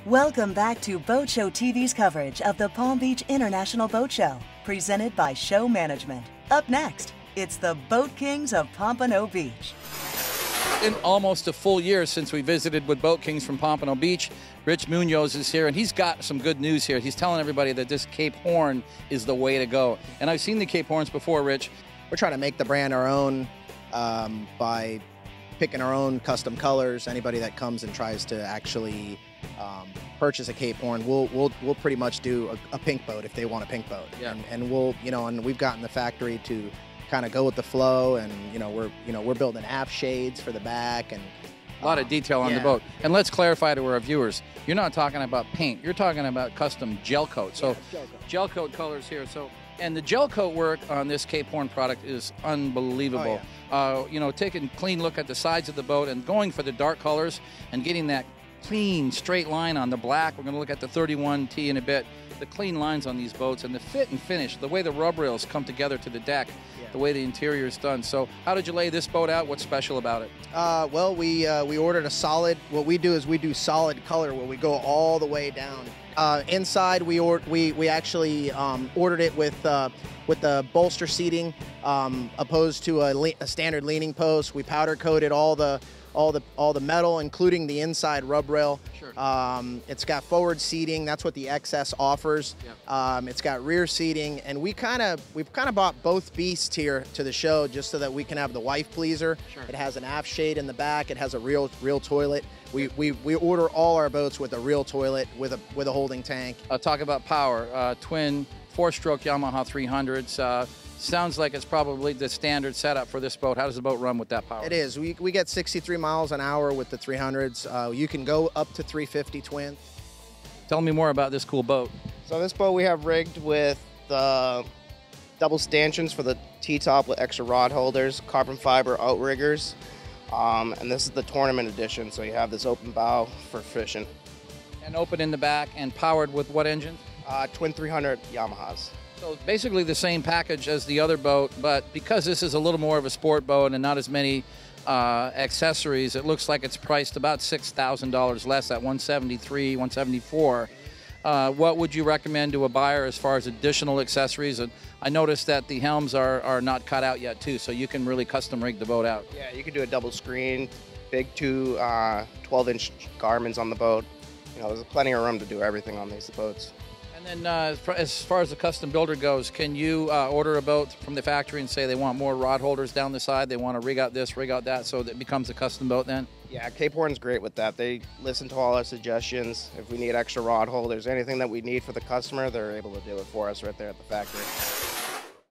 Welcome back to Boat Show TV's coverage of the Palm Beach International Boat Show, presented by Show Management. Up next, it's the Boat Kings of Pompano Beach. In almost a full year since we visited with Boat Kings from Pompano Beach, Rich Munoz is here, and he's got some good news here. He's telling everybody that this Cape Horn is the way to go. And I've seen the Cape Horns before, Rich. We're trying to make the brand our own by picking our own custom colors. Anybody that comes and tries to actually purchase a Cape Horn, we'll pretty much do a pink boat if they want a pink boat. Yeah. And we'll, and we've gotten the factory to kind of go with the flow, and we're building aft shades for the back, and a lot of detail on the boat. And let's clarify to our viewers, you're not talking about paint, you're talking about custom gel coat. So gel coat colors here. And the gel coat work on this Cape Horn product is unbelievable. Taking a clean look at the sides of the boat and going for the dark colors and getting that clean straight line on the black. We're going to look at the 31T in a bit. The clean lines on these boats and the fit and finish, the way the rub rails come together to the deck, the way the interior is done. So how did you lay this boat out? What's special about it? Well, we ordered a solid. What we do is we do solid color where we go all the way down. Inside, we actually ordered it with the bolster seating, opposed to a standard leaning post. We powder coated all the metal, including the inside rub rail. Sure. It's got forward seating. That's what the XS offers. Yep. It's got rear seating, and we've kind of bought both beasts here to the show just so that we can have the wife pleaser. Sure. It has an aft shade in the back. It has a real toilet. We order all our boats with a real toilet with a holding tank. Talk about power. Twin 4-stroke Yamaha 300s. Sounds like it's probably the standard setup for this boat. How does the boat run with that power? It is. We get 63 miles an hour with the 300s. You can go up to 350 twin. Tell me more about this cool boat. So this boat we have rigged with double stanchions for the T-top with extra rod holders, carbon fiber outriggers, and this is the tournament edition. So you have this open bow for fishing. And open in the back and powered with what engine? Twin 300 Yamahas. So basically the same package as the other boat, but because this is a little more of a sport boat and not as many accessories, it looks like it's priced about $6,000 less at $173,000, $174,000. What would you recommend to a buyer as far as additional accessories? And I noticed that the helms are not cut out yet too, so you can really custom rig the boat out. Yeah, you can do a double screen, big two 12-inch Garmin's on the boat. There's plenty of room to do everything on these boats. And then as far as the custom builder goes, can you order a boat from the factory and say they want more rod holders down the side, they want to rig out this, rig out that, so that it becomes a custom boat then? Yeah, Cape Horn's great with that. They listen to all our suggestions. If we need extra rod holders, anything that we need for the customer, they're able to do it for us right there at the factory.